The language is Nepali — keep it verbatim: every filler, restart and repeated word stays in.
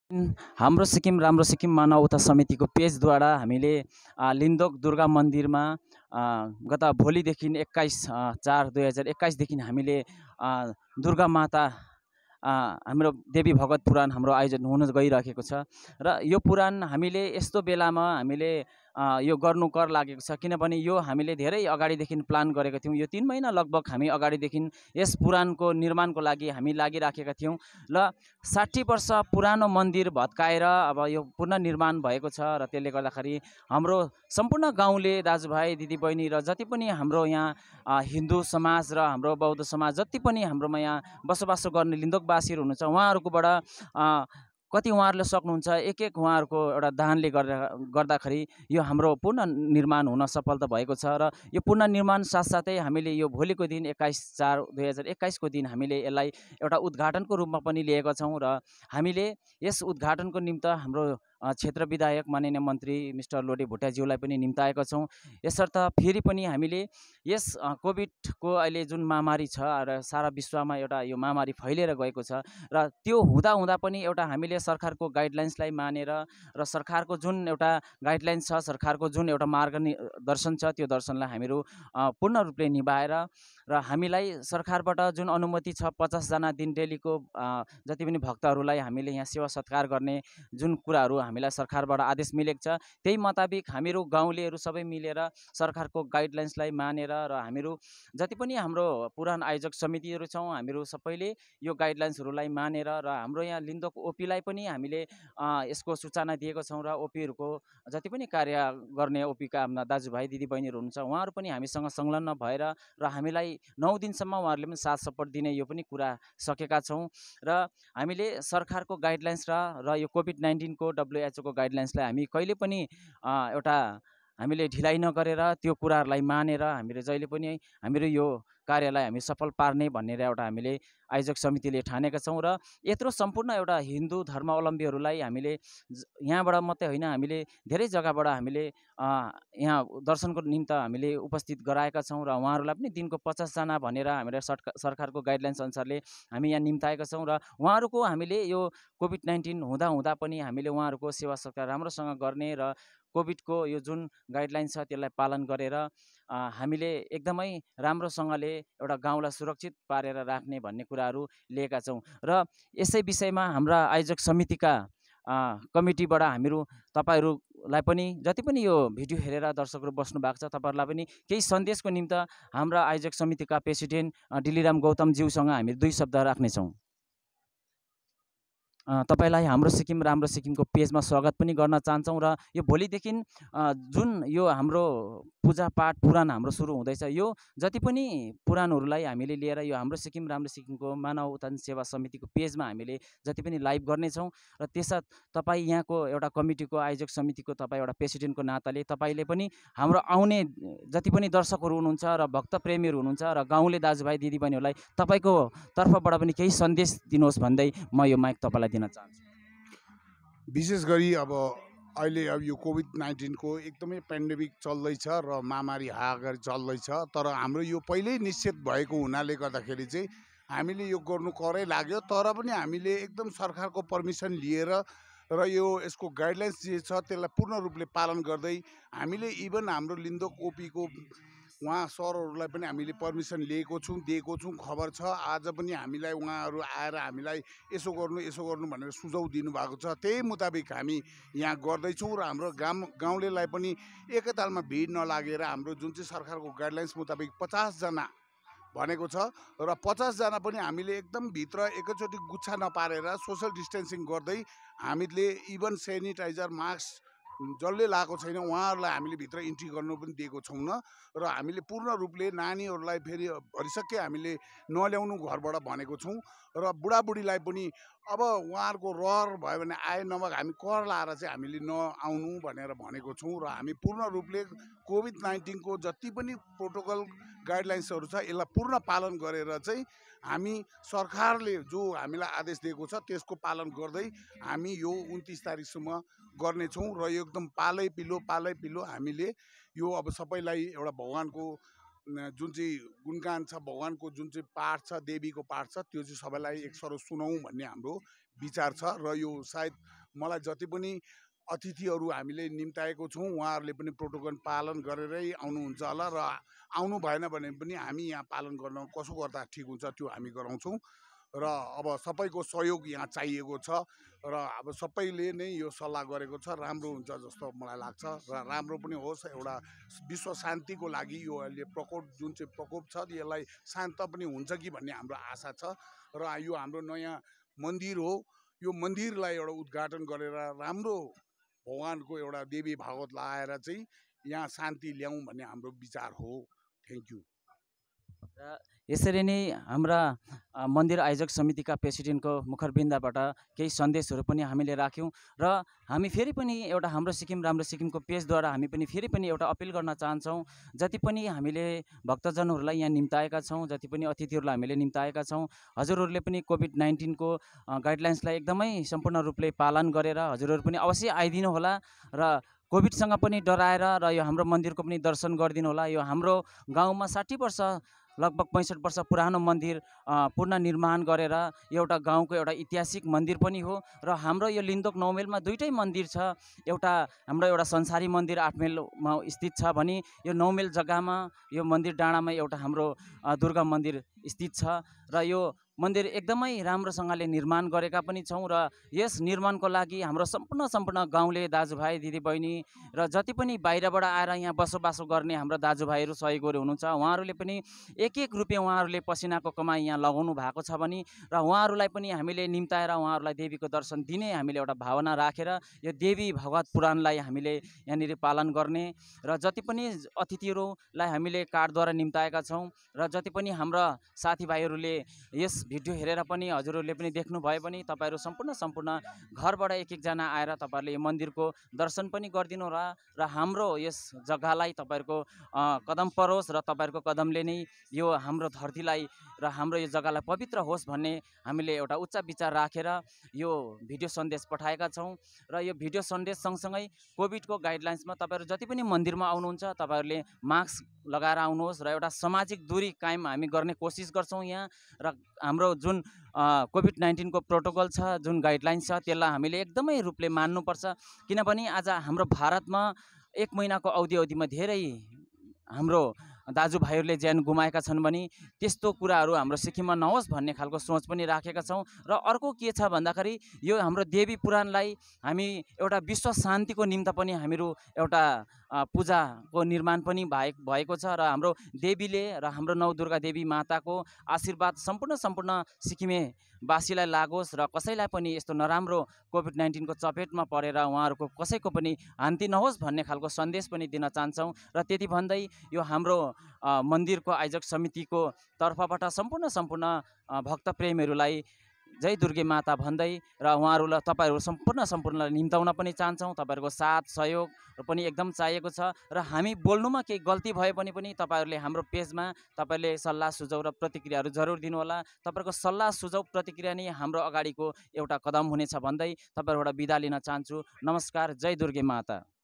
हाम्रो सिक्किम राम्रो सिक्किम मानवता समितिको पेजद्वारा हामीले लिन्दोक दुर्गा मन्दिरमा गत भोलिदेखि एक्काइस चार दुई हजार एक्काइसदेखि हामीले दुर्गा माता हाम्रो देवी भगवत पुराण हाम्रो आयोजन हुन गइरहेको छ। र यो पुराण हामीले यस्तो बेलामा हामीले यो गर्नु कर लागेको छ, किनभने यो हामीले धेरै अगाडिदेखि प्लान गरेको थियौँ। यो तीन महिना लगभग हामी अगाडिदेखि यस पुराणको निर्माणको लागि हामी लागिराखेका थियौँ। र साठी वर्ष पुरानो मन्दिर भत्काएर अब यो पुनर्निर्माण भएको छ। र त्यसले गर्दाखेरि हाम्रो सम्पूर्ण गाउँले दाजुभाइ दिदीबहिनी र जति पनि हाम्रो यहाँ हिन्दू समाज र हाम्रो बौद्ध समाज जति पनि हाम्रोमा यहाँ बसोबासो गर्ने लिन्दोकवासीहरू हुनुहुन्छ, उहाँहरूकोबाट कति उहाँहरूले सक्नुहुन्छ एक एक उहाँहरूको एउटा दानले गर्दा गर्दाखेरि यो हाम्रो पुनर्निर्माण हुन सफलता भएको छ। र यो पुनर्निर्माण साथसाथै हामीले यो भोलिको दिन एक्काइस चार दुई हजार एक्काइसको दिन हामीले यसलाई एउटा उद्घाटनको रूपमा पनि लिएका छौँ। र हामीले यस उद्घाटनको निम्त हाम्रो क्षेत्र विधायक माननीय मन्त्री मिस्टर लोडे भुटियाज्यूलाई पनि निम्ताएका छौँ। यसर्थ फेरि पनि हामीले यस कोभिडको अहिले जुन महामारी छ र सारा विश्वमा एउटा यो महामारी फैलिएर गएको छ, र त्यो हुँदा हुँदा पनि एउटा हामीले सरकारको गाइडलाइन्सलाई मानेर र सरकारको जुन एउटा गाइडलाइन्स छ, सरकारको जुन एउटा मार्गदर्शन छ, त्यो दर्शनलाई हामीहरू पूर्ण रूपले निभाएर र हामीलाई सरकारबाट जुन अनुमति छ पचासजना दिन डेलीको जति पनि भक्तहरूलाई हामीले यहाँ सेवा सत्कार गर्ने जुन कुराहरू हामीलाई सरकारबाट आदेश मिलेको छ, त्यही मुताबिक हामीहरू गाउँलेहरू सबै मिलेर सरकारको गाइडलाइन्सलाई मानेर र हामीहरू जति पनि हाम्रो पुराण आयोजक समितिहरू छौँ, हामीहरू सबैले यो गाइडलाइन्सहरूलाई मानेर र हाम्रो यहाँ लिन्दोक ओपीलाई पनि हामीले यसको सूचना दिएको छौँ। र ओपीहरूको जति पनि कार्य गर्ने ओपीका हाम्रा दाजुभाइ दिदीबहिनीहरू हुनुहुन्छ, उहाँहरू पनि हामीसँग संलग्न भएर र हामीलाई नौ दिनसम्म उहाँहरूले पनि साथ सपोर्ट दिने यो पनि कुरा सकेका छौँ। र हामीले सरकारको गाइडलाइन्स र र यो कोभिड नाइन्टिनको डब्लुएचओको गाइडलाइन्सलाई हामी कहिले पनि एउटा हामीले ढिलाइ नगरेर त्यो कुराहरूलाई मानेर हामीले जहिले पनि हामीहरू यो कार्यलाई हामी सफल पार्ने भनेर एउटा हामीले आयोजक समितिले ठानेका छौँ। र यत्रो सम्पूर्ण एउटा हिन्दू धर्मावलम्बीहरूलाई हामीले यहाँबाट मात्रै होइन, हामीले धेरै जग्गाबाट हामीले यहाँ दर्शनको निम्त हामीले उपस्थित गराएका छौँ। र उहाँहरूलाई पनि दिनको पचासजना भनेर हामीले सरकारको गाइडलाइन्स अनुसारले हामी यहाँ निम्ताएका छौँ। र उहाँहरूको हामीले यो कोभिड नाइन्टिन हुँदा हुँदा पनि हामीले उहाँहरूको सेवा सत्कार राम्रोसँग गर्ने र कोभिडको यो जुन गाइडलाइन्स छ त्यसलाई पालन गरेर हामीले एकदमै राम्रोसँगले एउटा गाउँलाई सुरक्षित पारेर राख्ने भन्ने कुराहरू लिएका छौँ। र यसै विषयमा हाम्रा आयोजक समितिका कमिटीबाट हामीहरू तपाईँहरूलाई पनि जति पनि यो भिडियो हेरेर दर्शकहरू बस्नु भएको छ, तपाईँहरूलाई पनि केही सन्देशको निम्त हाम्रा आयोजक समितिका प्रेसिडेन्ट डिलिराम गौतमज्यूसँग हामी दुई शब्द राख्नेछौँ। तपाईलाई हाम्रो सिक्किम राम्रो सिक्किमको पेजमा स्वागत पनि गर्न चाहन्छौँ। र यो भोलिदेखि जुन यो हाम्रो पूजापाठ पुराण हाम्रो सुरु हुँदैछ, यो जति पनि पुराणहरूलाई हामीले लिएर यो हाम्रो सिक्किम राम्रो सिक्किमको मानव उत्थान सेवा समितिको पेजमा हामीले जति पनि लाइभ गर्नेछौँ। र त्यसमा तपाईँ यहाँको एउटा कमिटीको आयोजक समितिको तपाईँ एउटा प्रेसिडेन्टको नाताले तपाईँले पनि हाम्रो आउने जति पनि दर्शकहरू हुनुहुन्छ र भक्त प्रेमीहरू हुनुहुन्छ र गाउँले दाजुभाइ दिदीबहिनीहरूलाई तपाईँको तर्फबाट पनि केही सन्देश दिनुहोस् भन्दै म यो माइक तपाईँलाई दिन चाहन्छु। विशेष गरी अब अहिले अब यो कोभिड नाइन्टिनको एकदमै पेन्डेमिक चल्दैछ र महामारी हाहाकार चल्दैछ, तर हाम्रो यो पहिल्यै निश्चित भएको हुनाले गर्दाखेरि चाहिँ हामीले यो गर्नु करै लाग्यो। तर पनि हामीले एकदम सरकारको पर्मिसन लिएर र यो यसको गाइडलाइन्स जे छ त्यसलाई पूर्ण रूपले पालन गर्दै हामीले इभन हाम्रो लिन्दोक ओपीको उहाँ सरहरूलाई पनि हामीले पर्मिसन लिएको छौँ, दिएको छौँ, खबर छ। आज पनि हामीलाई उहाँहरू आएर हामीलाई यसो गर्नु यसो गर्नु भनेर सुझाउ दिनुभएको छ, त्यही मुताबिक हामी यहाँ गर्दैछौँ। र हाम्रो गाउँ गाउँलेलाई पनि एकैतालमा भिड नलागेर हाम्रो जुन चाहिँ सरकारको गाइडलाइन्स मुताबिक पचासजना भनेको छ र पचासजना पनि हामीले एकदम भित्र एकैचोटि गुच्छा नपारेर सोसल डिस्टेन्सिङ गर्दै हामीले इभन सेनिटाइजर मास्क जसले लगाएको छैन उहाँहरूलाई हामीले भित्र इन्ट्री गर्नु पनि दिएको छैनौँ। र हामीले पूर्ण रूपले नानीहरूलाई फेरि भरिसक्कै हामीले नल्याउनु घरबाट भनेको छौँ। र बुढाबुढीलाई पनि अब उहाँहरूको रहर भयो भने आए नभए हामी कर लाएर चाहिँ हामीले नआउनु भनेर भनेको छौँ। र हामी पूर्ण रूपले कोभिड नाइन्टिनको जति पनि प्रोटोकल गाइडलाइन्सहरू छ यसलाई पूर्ण पालन गरेर चाहिँ हामी सरकारले जो हामीलाई आदेश दिएको छ त्यसको पालन गर्दै हामी यो उन्तिस तारिकसम्म गर्नेछौँ। र यो एकदम पालै पिलो पालै पिलो हामीले यो अब सबैलाई एउटा भगवानको जुन चाहिँ गुणगान छ, भगवानको जुन चाहिँ पाठ छ, देवीको पाठ छ, त्यो चाहिँ सबैलाई एक सरो सुनाउँ भन्ने हाम्रो विचार छ। र यो सायद मलाई जति पनि अतिथिहरू हामीले निम्ताएको छौँ उहाँहरूले पनि प्रोटोकल पालन गरेरै आउनुहुन्छ होला र आउनु भएन भने पनि हामी यहाँ पालन गर्न कसो गर्दा ठिक हुन्छ त्यो हामी गराउँछौँ र अब सबैको सहयोग यहाँ चाहिएको छ र अब सबैले नै यो सल्लाह गरेको छ राम्रो हुन्छ जस्तो मलाई लाग्छ र राम्रो पनि होस् एउटा विश्व शान्तिको लागि यो अहिले प्रकोप जुन चाहिँ प्रकोप छ यसलाई शान्त पनि हुन्छ कि भन्ने हाम्रो आशा छ र यो हाम्रो नयाँ मन्दिर हो यो मन्दिरलाई एउटा उद्घाटन गरेर राम्रो भगवानको एउटा देवी भागवत लगाएर चाहिँ यहाँ शान्ति ल्याउँ भन्ने हाम्रो विचार हो। Thank you. र यसरी नै हाम्रा मन्दिर आयोजक समितिका प्रेसिडेन्टको मुखरबिन्दबाट केही सन्देशहरू पनि हामीले राख्यौँ र हामी फेरि पनि एउटा हाम्रो सिक्किम राम्रो सिक्किमको पेजद्वारा हामी पनि फेरि पनि एउटा अपिल गर्न चाहन्छौँ। जति पनि हामीले भक्तजनहरूलाई यहाँ निम्ताएका छौँ, जति पनि अतिथिहरूलाई हामीले निम्ताएका छौँ, हजुरहरूले पनि कोभिड नाइन्टिनको गाइडलाइन्सलाई एकदमै सम्पूर्ण रूपले पालन गरेर हजुरहरू पनि अवश्य आइदिनु होला र कोभिडसँग पनि डराएर र यो हाम्रो मन्दिरको पनि दर्शन गरिदिनु होला। यो हाम्रो गाउँमा साठी वर्ष लगभग पैँसठ वर्ष पुरानो मन्दिर पुनः निर्माण गरेर एउटा गाउँको एउटा ऐतिहासिक मन्दिर पनि हो र हाम्रो यो लिङदोक नौ माइलमा दुईटै मन्दिर छ। एउटा हाम्रो एउटा संसारी मन्दिर आठ माइलमा स्थित छ भने यो नौ माइल जग्गामा यो मन्दिर डाँडामा एउटा हाम्रो दुर्गा मन्दिर स्थित छ र यो मन्दिर एकदमै राम्रोसँगले निर्माण गरेका पनि छौँ र यस निर्माणको लागि हाम्रो सम्पूर्ण सम्पूर्ण गाउँले दाजुभाइ दिदीबहिनी र जति पनि बाहिरबाट आएर यहाँ बसोबासो गर्ने हाम्रो दाजुभाइहरू सहयोगहरू हुनुहुन्छ उहाँहरूले पनि एक एक रुपियाँ उहाँहरूले पसिनाको कमाई यहाँ लगाउनु भएको छ भने र उहाँहरूलाई पनि हामीले निम्ताएर उहाँहरूलाई देवीको दर्शन दिने हामीले एउटा भावना राखेर यो देवी भगवत पुराणलाई हामीले यहाँनिर पालन गर्ने र जति पनि अतिथिहरूलाई हामीले कार्डद्वारा निम्ताएका छौँ र जति पनि हाम्रा साथीभाइहरूले यस भिडियो हेरेर पनि हजुरहरूले पनि देख्नुभयो भने तपाईँहरू सम्पूर्ण सम्पूर्ण घरबाट एक एकजना आएर तपाईँहरूले यो मन्दिरको दर्शन पनि गरिदिनु होला र हाम्रो यस जग्गालाई तपाईँहरूको कदम परोस् र तपाईँहरूको कदमले नै यो हाम्रो धरतीलाई र हाम्रो यो जग्गालाई पवित्र होस् भन्ने हामीले एउटा उच्च विचार राखेर यो भिडियो सन्देश पठाएका छौँ र यो भिडियो सन्देश सँगसँगै कोभिडको गाइडलाइन्समा तपाईँहरू जति पनि मन्दिरमा आउनुहुन्छ तपाईँहरूले मास्क लगाएर आउनुहोस् र एउटा सामाजिक दूरी कायम हामी गर्ने कोसिस गर्छौँ यहाँ र हाम्रो जुन कोभिड नाइन्टिनको प्रोटोकल छ जुन गाइडलाइन्स छ त्यसलाई हामीले एकदमै रूपले मान्नुपर्छ किनभने आज हाम्रो भारतमा एक महिनाको अवधि अवधिमा धेरै हाम्रो दाजुभाइहरूले ज्यान गुमाएका छन् भने त्यस्तो कुराहरू हाम्रो सिक्किममा नहोस् भन्ने खालको सोच पनि राखेका छौँ र अर्को के छ भन्दाखेरि यो हाम्रो देवी पुराणलाई हामी एउटा विश्व शान्तिको निम्ति पनि हामीहरू एउटा पूजाको निर्माण पनि भए भएको छ र हाम्रो देवीले र हाम्रो नौ दुर्गा देवी माताको आशीर्वाद सम्पूर्ण सम्पूर्ण सिक्किमेवासीलाई लागोस् र कसैलाई पनि यस्तो नराम्रो कोभिड नाइन्टिनको चपेटमा परेर उहाँहरूको कसैको पनि हान्ती नहोस् भन्ने खालको सन्देश पनि दिन चाहन्छौँ र त्यति भन्दै यो हाम्रो मन्दिरको आयोजक समितिको तर्फबाट सम्पूर्ण सम्पूर्ण भक्त प्रेमीहरूलाई जय दुर्गे माता भन्दै र उहाँहरूलाई तपाईँहरू सम्पूर्ण सम्पूर्णलाई निम्ताउन पनि चाहन्छौँ। तपाईँहरूको साथ सहयोग पनि एकदम चाहिएको छ र हामी बोल्नुमा केही गल्ती भए पनि पनि तपाईँहरूले हाम्रो पेजमा तपाईँले सल्लाह सुझाउ र प्रतिक्रियाहरू जरुर दिनुहोला। तपाईँहरूको सल्लाह सुझाउ प्रतिक्रिया नै हाम्रो अगाडिको एउटा कदम हुनेछ भन्दै तपाईँहरूबाट बिदा लिन चाहन्छु। नमस्कार। जय दुर्गे माता।